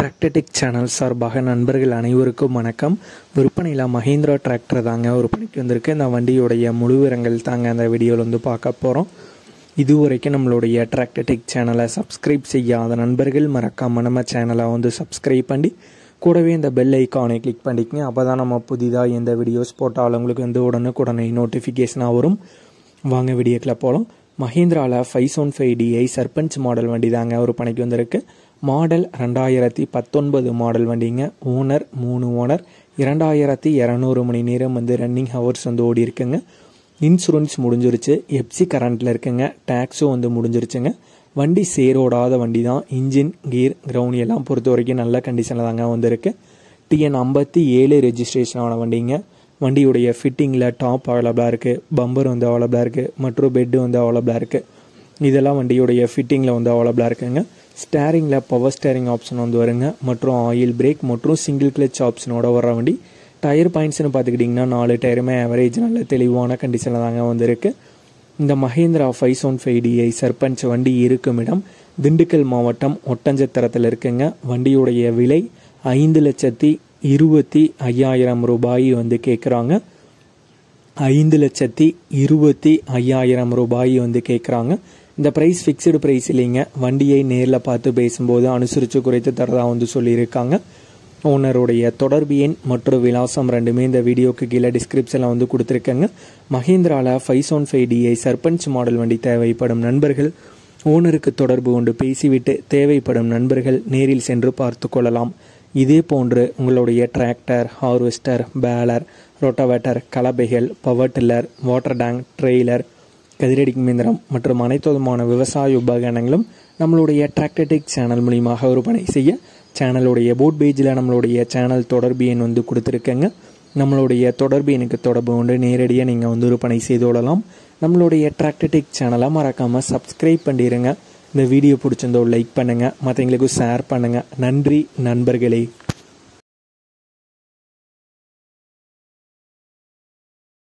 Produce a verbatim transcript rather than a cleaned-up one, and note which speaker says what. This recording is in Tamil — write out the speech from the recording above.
Speaker 1: டிராக்டர்டெக் சேனல் சார்பாக நண்பர்கள் அனைவருக்கும் வணக்கம். விற்பனையில் மஹேந்திரா டிராக்டர் தாங்க ஒரு பணிக்கு வந்திருக்கு. இந்த வண்டியுடைய முழு விவரங்கள் தாங்க அந்த வீடியோவில் வந்து பார்க்க போகிறோம். இதுவரைக்கும் நம்மளுடைய டிராக்டர்டெக் சேனலை சப்ஸ்கிரைப் செய்யாத நண்பர்கள் மறக்காம நம்ம சேனலை வந்து சப்ஸ்கிரைப் பண்ணி கூடவே இந்த பெல் ஐக்கானை கிளிக் பண்ணிக்கங்க. அப்போ தான் நம்ம புதிதாக எந்த வீடியோஸ் போட்டாலும் உங்களுக்கு வந்து உடனுக்குடனே நோட்டிஃபிகேஷனாக வரும். வாங்க வீடியோக்கில் போகலாம். மஹேந்திராவில் five one five DI Sarpanch model வண்டி தாங்க ஒரு பணிக்கு வந்திருக்கு. மாடல் ரெண்டாயிரத்தி பத்தொன்பது மாடல் வண்டிங்க. ஓனர் மூணு ஓனர், இரண்டாயிரத்தி இரநூறு மணி நேரம் வந்து ரன்னிங் ஹவர்ஸ் வந்து ஓடி இருக்குங்க. இன்சூரன்ஸ் முடிஞ்சிருச்சு, எஃப்சி கரண்ட்டில் இருக்குங்க, டேக்ஸும் வந்து முடிஞ்சிருச்சுங்க. வண்டி சேரோடாத வண்டி தான். இன்ஜின், கீர், கிரவுண்ட் எல்லாம் பொறுத்த வரைக்கும் நல்ல கண்டிஷனில் தாங்க வந்திருக்கு. டிஎன் ஐம்பத்தி ஏழு ரெஜிஸ்ட்ரேஷனான வண்டிங்க. வண்டியுடைய ஃபிட்டிங்கில் டாப் அவைலபிளாக இருக்குது, பம்பர் வந்து அவைலபிளாக இருக்குது, மற்றும் பெட்டு வந்து அவைலபிளாக இருக்குது. இதெல்லாம் வண்டியுடைய ஃபிட்டிங்கில் வந்து அவைலபிளாக இருக்குங்க. ஸ்டேரிங்கில் பவர் ஸ்டேரிங் ஆப்ஷன் வந்து வருங்க, மற்றும் ஆயில் பிரேக் மற்றும் சிங்கிள் கிளச் ஆப்ஷனோட வர வண்டி. டயர் பாயிண்ட்ஸ்னு பார்த்துக்கிட்டிங்கன்னா நாலு டயருமே ஆவரேஜ் நல்ல தெளிவான கண்டிஷனில் தாங்க வந்திருக்கு. இந்த Mahindra five one five DI Sarpanch வண்டி இருக்கும் இடம் திண்டுக்கல் மாவட்டம் ஒட்டஞ்சத்திரத்தில் இருக்குங்க. வண்டியுடைய விலை ஐந்து லட்சத்தி இருபத்தி ஐயாயிரம் ரூபாய் வந்து கேட்குறாங்க. ஐந்து லட்சத்தி இருபத்தி ஐயாயிரம் ரூபாய் வந்து கேட்குறாங்க. இந்த ப்ரைஸ் ஃபிக்ஸ்டு ப்ரைஸ் இல்லைங்க. வண்டியை நேரில் பார்த்து பேசும்போது அனுசரித்து குறைத்து தரதாக வந்து சொல்லியிருக்காங்க. ஓனருடைய தொடர்பு எண் மற்றும் விலாசம் ரெண்டுமே இந்த வீடியோக்கு கீழே டிஸ்கிரிப்ஷனில் வந்து கொடுத்துருக்கேங்க. மஹேந்திராவில் five one five DI Sarpanch model வண்டி தேவைப்படும் நண்பர்கள் ஓனருக்கு தொடர்பு கொண்டு பேசிவிட்டு தேவைப்படும் நண்பர்கள் நேரில் சென்று பார்த்து கொள்ளலாம். இதே போன்று உங்களுடைய டிராக்டர், ஹார்வெஸ்டர், பேலர், ரோட்டோவேட்டர், கலப்பைகள், power tiller, water tank, trailer, கதிரடிக்கும் இயந்திரம் மற்றும் அனைத்து விதமான விவசாய உபகரணங்களும் நம்மளுடைய டிராக்டர்டெக் சேனல் மூலியமாக விற்பனை செய்ய சேனலுடைய போட் பேஜில் நம்மளுடைய சேனல் தொடர்பு எண் வந்து கொடுத்துருக்கேங்க. நம்மளுடைய தொடர்பு எனக்கு தொடர்பு கொண்டு நேரடியாக நீங்கள் வந்து விற்பனை செய்து கொள்ளலாம். நம்மளுடைய டிராக்டர்டெக் சேனலை மறக்காமல் சப்ஸ்கிரைப் பண்ணிடுங்க. இந்த வீடியோ பிடிச்சிருந்தோ லைக் பண்ணுங்கள், மற்றவங்களுக்கு ஷேர் பண்ணுங்கள். நன்றி நண்பர்களே.